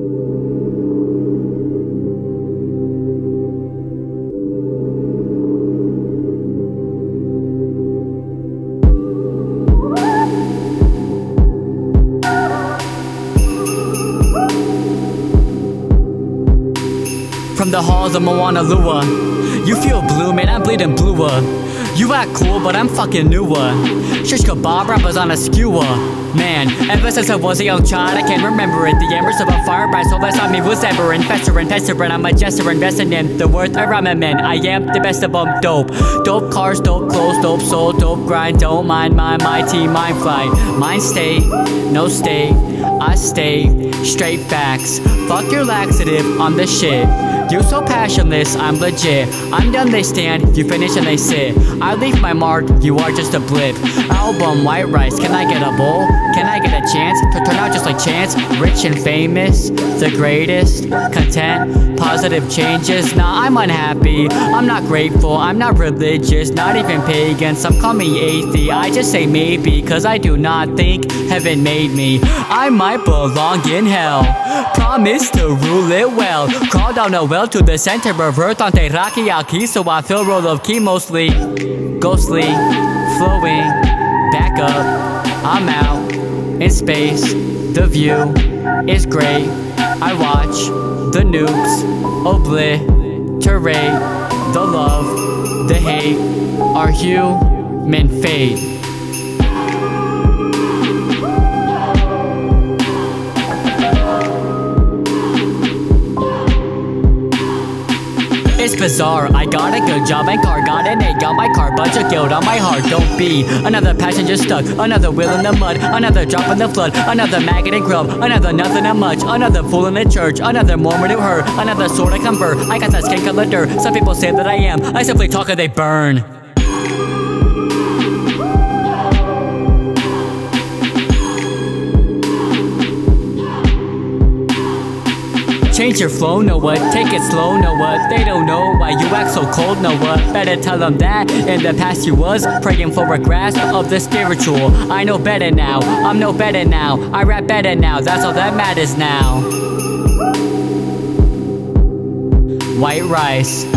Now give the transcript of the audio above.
From the halls of Moanalua, you feel blue, man, I'm bleeding bluer. You act cool, but I'm fucking newer. Shish kabob rappers on a skewer. Man, ever since I was a young child, I can't remember it. The embers of a fire bright soul that's on me was emberin, festering, pestering. I'm a jester, investing in the worth I rhyme in. I am the best of them, dope. Dope cars, dope clothes, dope soul, dope grind. Don't mind my team, mind flight. Mind stay, no stay. I stay, straight facts. Fuck your laxative, I'm the shit. You so passionless, I'm legit. I'm done, they stand, you finish and they sit. I leave my mark, you are just a blip. Album, white rice, can I get a bowl? Can I get a chance to turn out just like chance? Rich and famous, the greatest. Content, positive changes. Nah, I'm unhappy, I'm not grateful, I'm not religious, not even pagan. Some call me atheist, I just say maybe, cause I do not think heaven made me. I might belong in hell, promise to rule it well. Crawl down a well to the center of earth on Teraki Aki, so I feel roll of key mostly. Ghostly, flowing, back up, I'm out in space. The view is great. I watch the nukes obliterate. The love, the hate, our human fate. It's bizarre, I got a good job and car, got an egg on my car, bunch of guilt on my heart. Don't be another passenger stuck, another wheel in the mud, another drop in the flood, another maggot and grub, another nothing and much, another fool in the church, another Mormon who hurt, another sword I convert. I got that skin color dirt, some people say that I am, I simply talk and they burn. Change your flow, know what? Take it slow, know what? They don't know why you act so cold, know what? Better tell them that in the past you was praying for a grasp of the spiritual. I know better now, I'm no better now. I rap better now, that's all that matters now. White rice.